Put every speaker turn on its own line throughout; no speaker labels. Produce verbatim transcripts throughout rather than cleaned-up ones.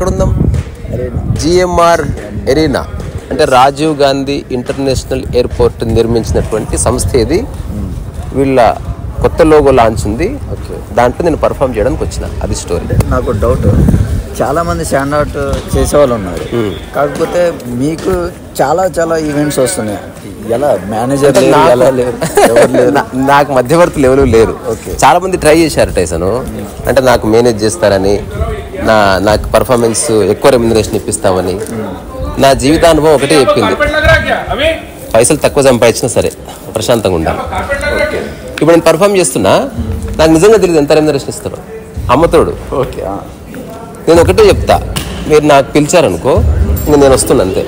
ఎక్కడ ఉందాం? GMR arena అంటే రాజీవ్ గాంధీ ఇంటర్నేషనల్ ఎయిర్పోర్ట్ నిర్మించినటువంటి సంస్థ ఇది. వీళ్ళ కొత్త లోగో లాంచ్ ఉంది. దాంట్లో నేను పర్ఫామ్ చేయడానికి వచ్చిన. అది స్టోరీ.
నాకు డౌట్, చాలా మంది స్టాండ్ అవుట్ చేసేవాళ్ళు ఉన్నారు, కాకపోతే మీకు చాలా చాలా ఈవెంట్స్ వస్తున్నాయి. ఎలా మేనేజర్
నాకు మధ్యవర్తులు ఎవరు లేరు. చాలా మంది ట్రై చేశారు టైసను, అంటే నాకు మేనేజ్ చేస్తారని, నా నాకు పర్ఫార్మెన్స్ ఎక్కువ రెమ్యునరేషన్ ఇప్పిస్తామని. నా జీవితానుభవం ఒకటే చెప్పింది, పైసలు తక్కువ సంపాదించినా సరే ప్రశాంతంగా ఉండాలి. ఇప్పుడు నేను పర్ఫామ్ చేస్తున్నా, నాకు నిజంగా తెలియదు ఎంత రెమ్యునరేషన్ ఇస్తారో. అమ్మతోడు
ఓకే,
నేను ఒకటే చెప్తా, మీరు నాకు పిలిచారనుకో ఇంకా నేను వస్తున్నా అంతే.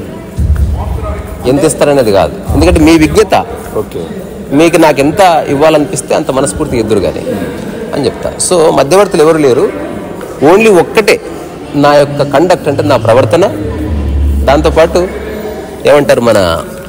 ఎంత ఇస్తారనేది కాదు, ఎందుకంటే మీ విజ్ఞత.
ఓకే,
మీకు నాకు ఎంత ఇవ్వాలనిపిస్తే అంత మనస్ఫూర్తిగా ఎదురు కానీ అని చెప్తా. సో మధ్యవర్తులు ఎవరు లేరు, ఓన్లీ ఒక్కటే నా యొక్క కండక్ట్, అంటే నా ప్రవర్తన, దాంతోపాటు ఏమంటారు మన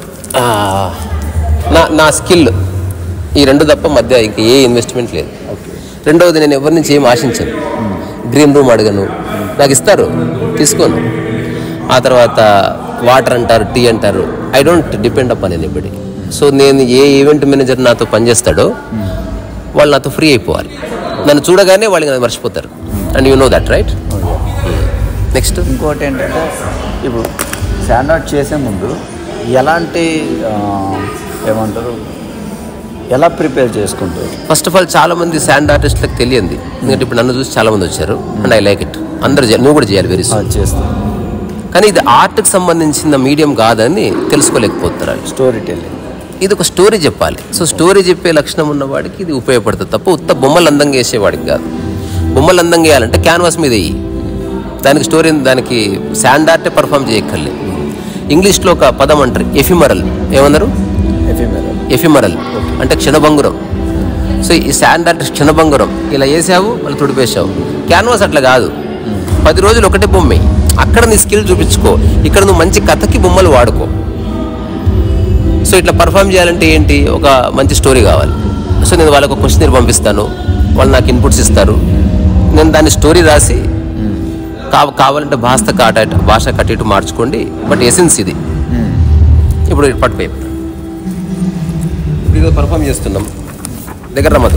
నా నా స్కిల్, ఈ రెండు తప్ప మధ్య ఇంకా ఏ ఇన్వెస్ట్మెంట్ లేదు. రెండవది, నేను ఎవరి నుంచి ఏం ఆశించను. గ్రీన్ రూమ్ అడగను, నాకు ఇస్తారు తీసుకోను. ఆ తర్వాత వాటర్ అంటారు, టీ అంటారు, I don't depend upon anybody. So నేను ఏ ఈవెంట్ మేనేజర్ నాతో పనిచేస్తాడో వాళ్ళు నాతో ఫ్రీ అయిపోవాలి. నన్ను చూడగానే వాళ్ళకి నన్ను మర్చిపోతారు. And you know that right. Next
ఇంకోటి ఏంటంటే, ఇప్పుడు స్టాండ్ అవుట్ చేసే ముందు ఎలాంటి ఏమంటారు ఎలా ప్రిపేర్ చేసుకుంటారు?
ఫస్ట్ ఆఫ్ ఆల్ చాలా మంది శాండ్ ఆర్టిస్ట్లకు తెలియంది, ఎందుకంటే ఇప్పుడు నన్ను చూసి చాలా మంది వచ్చారు. And I like it. అందరూ నువ్వు కూడా చేయాలి, వెరీ సూన్
చేస్తాను.
కానీ ఇది ఆర్ట్కి సంబంధించిన మీడియం కాదని తెలుసుకోలేకపోతున్నారు.
స్టోరీ టెల్లింగ్,
ఇది ఒక స్టోరీ చెప్పాలి. సో స్టోరీ చెప్పే లక్షణం ఉన్నవాడికి ఇది ఉపయోగపడుతుంది తప్ప ఉత్త బొమ్మలు అందంగా వేసేవాడికి కాదు. బొమ్మలు అందంగా వేయాలంటే క్యాన్వాస్ మీద వేయి, దానికి స్టోరీ, దానికి శాండ్ ఆర్టే పర్ఫామ్ చేయక్కర్లేదు. ఇంగ్లీష్లో ఒక పదం అంటారు ఎఫిమరల్. ఏమన్నారు?
ఎఫిమరల్.
ఎఫిమరల్ అంటే క్షణభంగురం. సో ఈ శాండ్ ఆర్ట్ క్షణభంగురం. ఇలా వేసావు మళ్ళీ తుడిపేసావు. క్యాన్వాస్ అట్లా కాదు, పది రోజులు ఒకటే బొమ్మ. అక్కడ నీ స్కిల్ చూపించుకో, ఇక్కడ నువ్వు మంచి కథకి బొమ్మలు వాడుకో. సో ఇట్లా పర్ఫామ్ చేయాలంటే ఏంటి, ఒక మంచి స్టోరీ కావాలి. సో నేను వాళ్ళకు ఒక క్వశ్చనర్ పంపిస్తాను, వాళ్ళు నాకు ఇన్పుట్స్ ఇస్తారు, నేను దాన్ని స్టోరీ రాసి కావ కావాలంటే భాష కాట భాష కట్టి ఇటు మార్చుకోండి, బట్ ఎసెన్స్ ఇది. ఇప్పుడు పట్టుపై ఇప్పుడు ఇదో పర్ఫామ్ చేస్తున్నాం, దగ్గర రమ్మదు.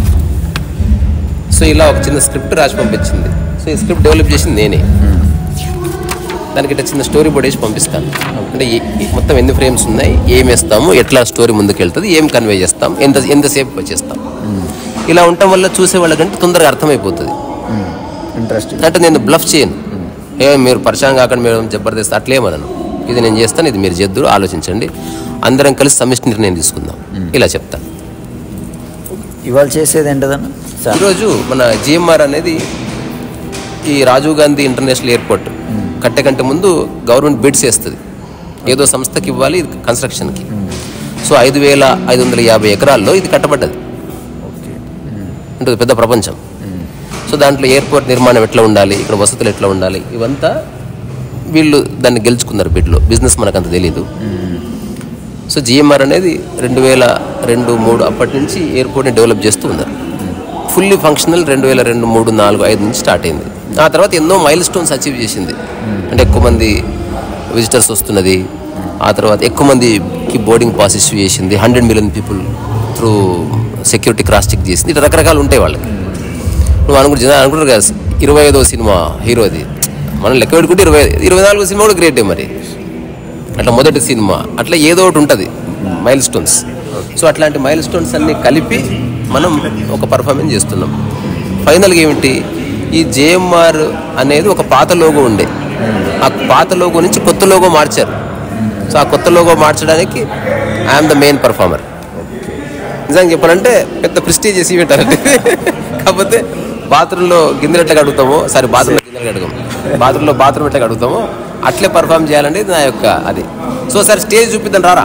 సో ఇలా ఒక చిన్న స్క్రిప్ట్ రాసి పంపించింది. సో ఈ స్క్రిప్ట్ డెవలప్ చేసింది నేనే. దానికి ఇట్లా చిన్న స్టోరీ బోర్డ్ వేసి పంపిస్తాను. అంటే మొత్తం ఎన్ని ఫ్రేమ్స్ ఉన్నాయి, ఏం వేస్తాము, ఎట్లా స్టోరీ ముందుకు వెళ్తుంది, ఏం కన్వే చేస్తాం, ఎంత ఎంతసేపు వచ్చేస్తాం. ఇలా ఉండటం వల్ల చూసే వాళ్ళకంటే తొందరగా అర్థమైపోతుంది.
ఇంట్రెస్టింగ్.
అంటే నేను బ్లఫ్ చేయను, ఏ మీరు పరిచయం కాకుండా మీరు జబర్దస్త్ అట్లేమనను. ఇది నేను చేస్తాను, ఇది మీరు చేద్దురు, ఆలోచించండి, అందరం కలిసి సమిష్టి నిర్ణయం తీసుకుందాం, ఇలా చెప్తాను.
ఇవాళ చేసేది ఏంటదన్న?
ఈరోజు మన జిఎంఆర్ అనేది ఈ రాజీవ్ గాంధీ ఇంటర్నేషనల్ ఎయిర్పోర్ట్ కట్టే కంటే ముందు గవర్నమెంట్ బిడ్స్ వేస్తుంది, ఏదో సంస్థకి ఇవ్వాలి ఇది కన్స్ట్రక్షన్కి. సో ఐదు వేల ఐదు వందల యాభై ఎకరాల్లో ఇది కట్టబడ్డది. అంటే పెద్ద ప్రపంచం. సో దాంట్లో ఎయిర్పోర్ట్ నిర్మాణం ఎట్లా ఉండాలి, ఇక్కడ వసతులు ఎట్లా ఉండాలి, ఇవంతా వీళ్ళు దాన్ని గెలుచుకున్నారు బిడ్లో. బిజినెస్ మనకంత తెలీదు. సో జిఎంఆర్ అనేది రెండు వేల రెండు మూడు అప్పటి నుంచి ఎయిర్పోర్ట్ని డెవలప్ చేస్తూ ఉన్నారు. ఫుల్లీ ఫంక్షనల్ రెండు వేల రెండు మూడు నాలుగు ఐదు నుంచి స్టార్ట్ అయింది. ఆ తర్వాత ఎన్నో మైల్ స్టోన్స్ అచీవ్ చేసింది. అంటే ఎక్కువ మంది విజిటర్స్ వస్తున్నది, ఆ తర్వాత ఎక్కువ మందికి బోర్డింగ్ పాస్ ఇష్యూ చేసింది, hundred million people through security cross check చేసింది. ఇట్లా రకరకాలు ఉంటాయి వాళ్ళకి. నువ్వు అనుకుంటు జనాలు అనుకుంటారు కదా, ఇరవై ఐదో సినిమా హీరోది, మనం లెక్క పెట్టుకుంటే ఇరవై ఇరవై నాలుగో సినిమా కూడా గ్రేటే మరి. అట్లా మొదటి సినిమా అట్లా ఏదో ఒకటి ఉంటుంది మైల్ స్టోన్స్. సో అట్లాంటి మైల్ స్టోన్స్ అన్నీ కలిపి మనం ఒక పర్ఫార్మెన్స్ చేస్తున్నాం. ఫైనల్గా ఏమిటి, ఈ జేఎంఆర్ అనేది ఒక పాత లోగో ఉండే, ఆ పాత లోగో నుంచి కొత్త లోగో మార్చారు. సో ఆ కొత్త లోగో మార్చడానికి ఐఎమ్ ద మెయిన్ పర్ఫార్మర్. నిజంగా చెప్పాలంటే పెద్ద ప్రెస్టీజ్ చేసి పెట్టారంటే, కాకపోతే బాత్రూంలో గిన్నెలు ఎట్లా కడుగుతామో, సారీ బాత్రూంలో గిన్నెలు కడుగుతాము, బాత్రూంలో బాత్రూమ్ ఎట్లా కడుగుతామో అట్లే పర్ఫామ్ చేయాలంటే నా యొక్క అది. సో సార్ స్టేజ్ చూపిద్దాం రారా.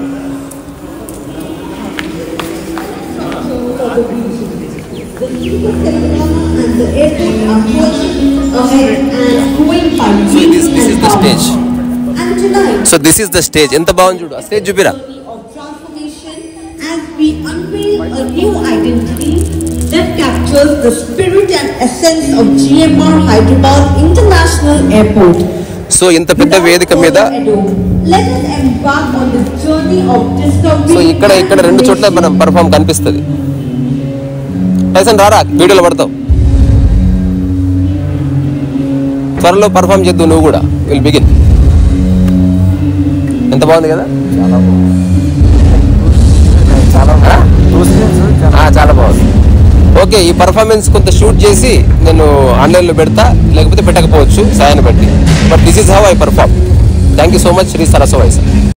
So this, this is the stage. So this is the stage. ఎంత బాగుంది చూడు, ఆ స్టేజ్ చూపిరా.
As we unveil a new identity that captures the spirit and essence of G M R Hyderabad International Airport.
So ఇంత పెద్ద వేదిక మీద
Let us embark on this journey of discovery.
So ఇక్కడ ఇక్కడ రెండు చోట్ల మనం పర్ఫామ్ కనిపిస్తుంది. టైసన్ రారా, వీడియోలో పడతావు. త్వరలో పర్ఫామ్ చేద్దు నువ్వు కూడా. Will begin. ఎంత బాగుంది కదా,
చాలా బాగుంది. చాలా
ఆ, చాలా బాగుంది. ఓకే, ఈ పర్ఫార్మెన్స్ కొంత షూట్ చేసి నేను ఆన్లైన్లో పెడతా, లేకపోతే పెట్టకపోవచ్చు సాయాన్ని బట్టి. But this is how I perform. Thank you so much Shri Saraswati.